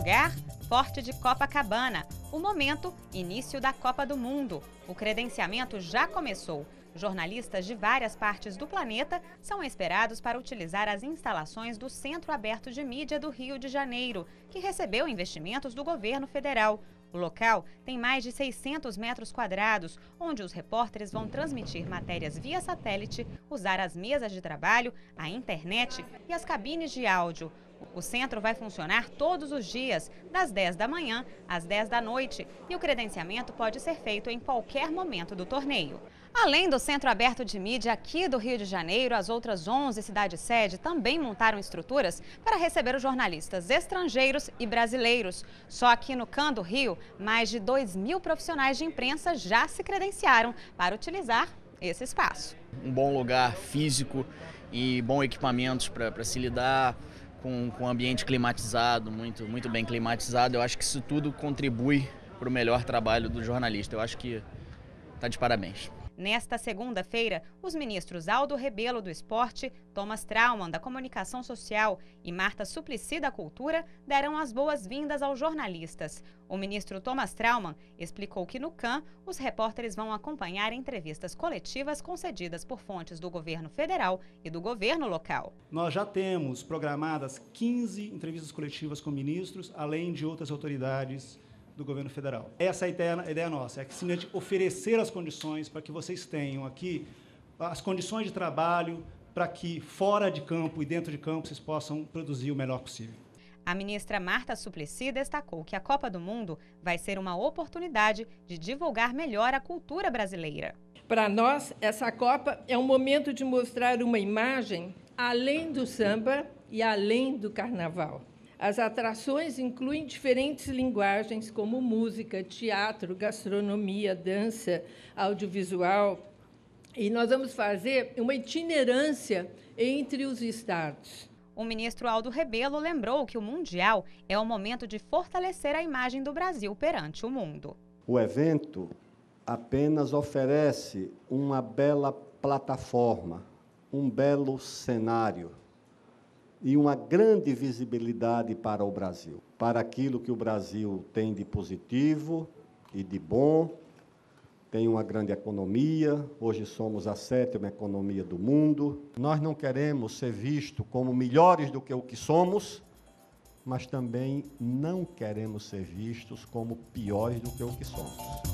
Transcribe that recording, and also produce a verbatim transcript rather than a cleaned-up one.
lugar, Forte de Copacabana. O momento, início da Copa do Mundo. O credenciamento já começou. Jornalistas de várias partes do planeta são esperados para utilizar as instalações do Centro Aberto de Mídia do Rio de Janeiro, que recebeu investimentos do governo federal. O local tem mais de seiscentos metros quadrados, onde os repórteres vão transmitir matérias via satélite, usar as mesas de trabalho, a internet e as cabines de áudio. O centro vai funcionar todos os dias, das dez da manhã às dez da noite, e o credenciamento pode ser feito em qualquer momento do torneio. Além do Centro Aberto de Mídia aqui do Rio de Janeiro, as outras onze cidades-sede também montaram estruturas para receber os jornalistas estrangeiros e brasileiros. Só aqui no C A N do Rio, mais de dois mil profissionais de imprensa já se credenciaram para utilizar esse espaço. Um bom lugar físico e bons equipamentos para se lidar com, com um ambiente climatizado, muito, muito bem climatizado. Eu acho que isso tudo contribui para o melhor trabalho do jornalista. Eu acho que está de parabéns. Nesta segunda-feira, os ministros Aldo Rebelo, do Esporte, Thomas Traumann, da Comunicação Social e Marta Suplicy, da Cultura, deram as boas-vindas aos jornalistas. O ministro Thomas Traumann explicou que no C A N, os repórteres vão acompanhar entrevistas coletivas concedidas por fontes do governo federal e do governo local. Nós já temos programadas quinze entrevistas coletivas com ministros, além de outras autoridades do governo federal. Essa é a ideia, a ideia nossa, é que simplesmente oferecer as condições para que vocês tenham aqui as condições de trabalho para que fora de campo e dentro de campo vocês possam produzir o melhor possível. A ministra Marta Suplicy destacou que a Copa do Mundo vai ser uma oportunidade de divulgar melhor a cultura brasileira. Para nós, essa Copa é um momento de mostrar uma imagem além do samba e além do carnaval. As atrações incluem diferentes linguagens, como música, teatro, gastronomia, dança, audiovisual. E nós vamos fazer uma itinerância entre os estados. O ministro Aldo Rebelo lembrou que o Mundial é o momento de fortalecer a imagem do Brasil perante o mundo. O evento apenas oferece uma bela plataforma, um belo cenário e uma grande visibilidade para o Brasil, para aquilo que o Brasil tem de positivo e de bom. Tem uma grande economia, hoje somos a sétima economia do mundo. Nós não queremos ser vistos como melhores do que o que somos, mas também não queremos ser vistos como piores do que o que somos.